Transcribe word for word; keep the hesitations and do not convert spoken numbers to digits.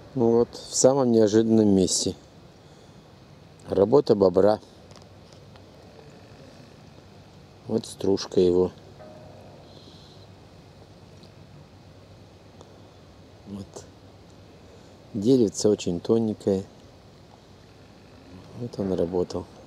Вот, в самом неожиданном месте. Работа бобра. Вот стружка его. Вот. Деревце очень тоненькое. Вот он работал.